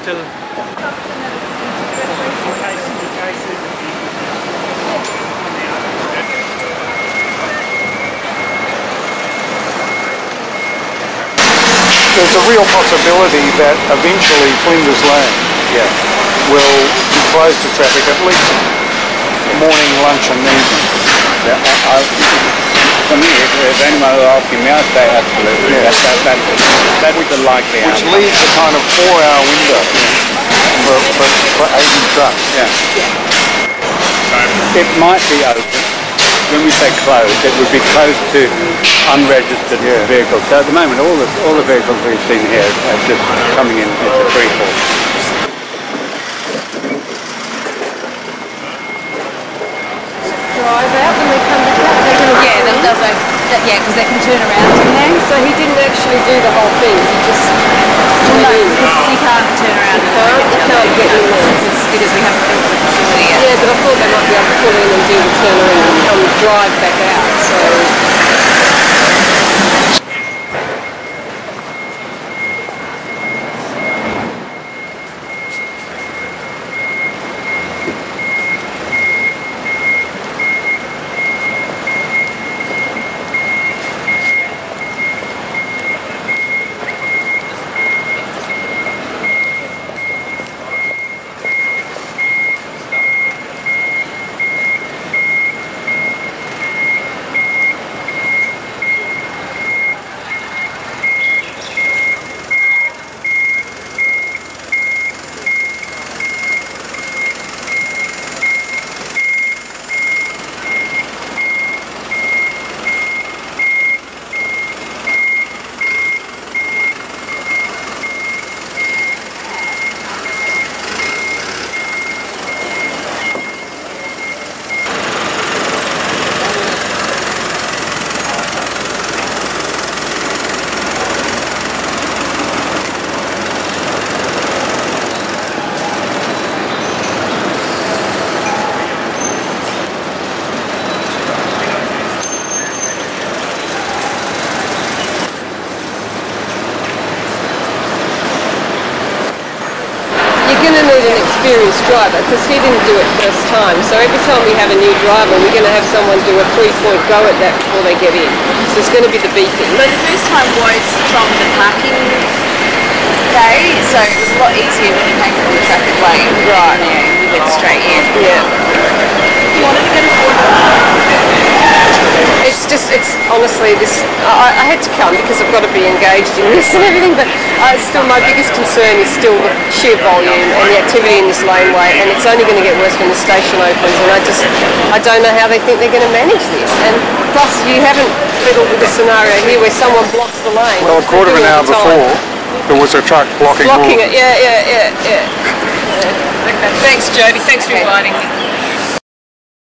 till... There's a real possibility that eventually Flinders Lane will be closed to traffic at least morning, lunch and evening. For me, if anyone was asking me, I'd say absolutely. Yeah. That's the likely Which outcome. leaves a kind of 4-hour window for 80 trucks. It might be open. When we say closed, it would be closed to unregistered vehicles. So at the moment, all the vehicles we've seen here are just coming in. It's a free fall. Drive out when they come back. Because they can turn around, can they? So he didn't actually do the whole thing. He just because you can't turn around. you can't get in there. Because we haven't built the facility yet. Yeah, but I thought they might be able to pull in and do the turnaround and come drive back out. So. Experienced driver, because he didn't do it first time. So every time we have a new driver, we're going to have someone do a 3-point go at that before they get in. So it's going to be the beeping. But the first time was from the parking day, so it was a lot easier when you came from the traffic lane. Right. Yeah, you went straight in. Yeah. You wanted to go to It's honestly this. I had to come because I've got to be engaged in this and everything. But still, my biggest concern is still the sheer volume and the activity in this laneway. And it's only going to get worse when the station opens. And I don't know how they think they're going to manage this. And plus, you haven't fiddled with the scenario here where someone blocks the lane. Well, a quarter of an hour before, there was a truck blocking it. Yeah. Thanks, Jody. Thanks for inviting me.